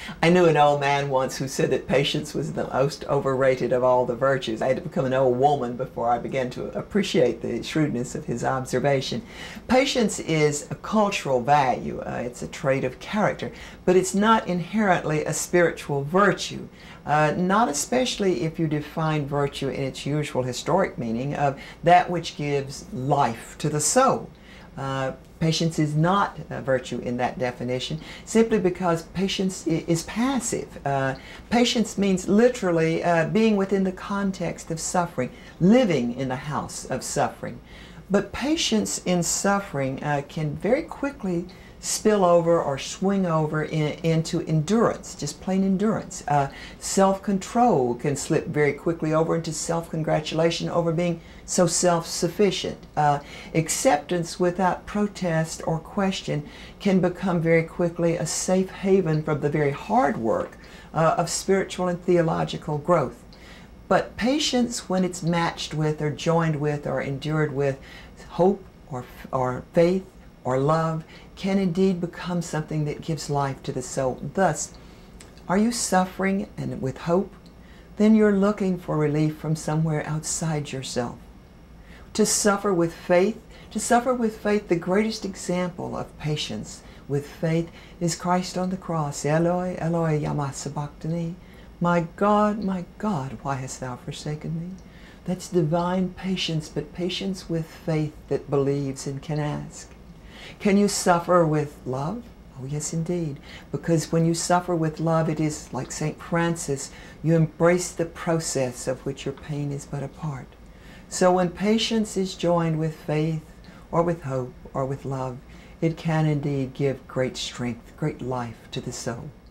I knew an old man once who said that patience was the most overrated of all the virtues. I had to become an old woman before I began to appreciate the shrewdness of his observation. Patience is a cultural value. It's a trait of character, but it's not inherently a spiritual virtue. Not especially if you define virtue in its usual historic meaning of that which gives life to the soul. Patience is not a virtue in that definition, simply because patience is passive. Patience means literally being within the context of suffering, living in the house of suffering. But patience in suffering can very quickly spill over or swing over into endurance, just plain endurance. Self-control can slip very quickly over into self-congratulation over being so self-sufficient. Acceptance without protest or question can become very quickly a safe haven from the very hard work of spiritual and theological growth. But patience, when it's matched with or joined with or endured with hope or faith or love, can indeed become something that gives life to the soul. Thus, are you suffering and with hope? Then you're looking for relief from somewhere outside yourself. To suffer with faith, the greatest example of patience with faith is Christ on the cross. Eloi, Eloi, lama sabachthani. My God, why hast thou forsaken me? That's divine patience, but patience with faith that believes and can ask. Can you suffer with love? Oh, yes, indeed. Because when you suffer with love, it is like St. Francis, you embrace the process of which your pain is but a part. So when patience is joined with faith, or with hope, or with love, it can indeed give great strength, great life to the soul.